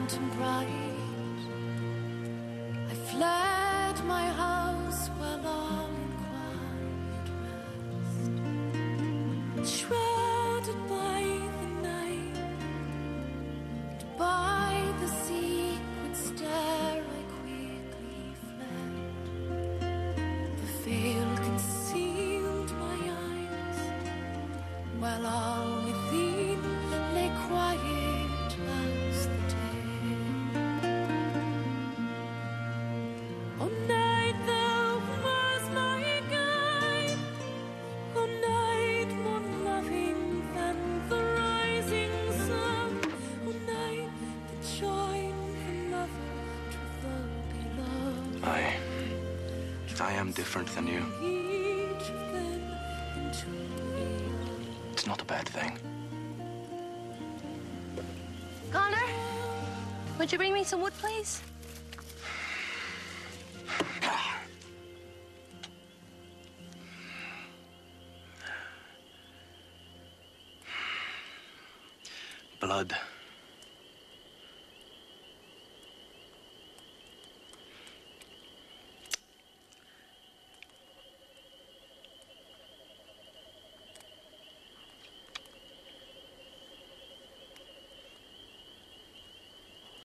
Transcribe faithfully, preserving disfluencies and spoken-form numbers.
and bright. I fled my house while all in quiet rest, shrouded by the night, and by the secret stair I quickly fled. The veil concealed my eyes, while all within lay quiet as the day. Oh, night, thou was my guide. Oh, night, more loving than the rising sun. Oh, night, that joined the lover to the beloved. I... I am different than you. Each of them into the It's not a bad thing. Connor, would you bring me some wood, please? Blood.